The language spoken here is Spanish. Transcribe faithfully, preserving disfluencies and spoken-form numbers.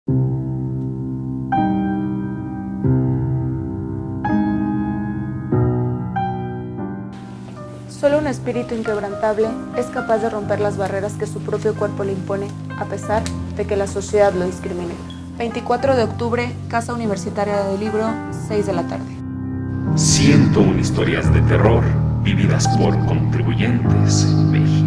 Solo un espíritu inquebrantable es capaz de romper las barreras que su propio cuerpo le impone, a pesar de que la sociedad lo discrimine. veinticuatro de octubre, Casa Universitaria del Libro, seis de la tarde. ciento una historias de terror vividas por contribuyentes mexicanos.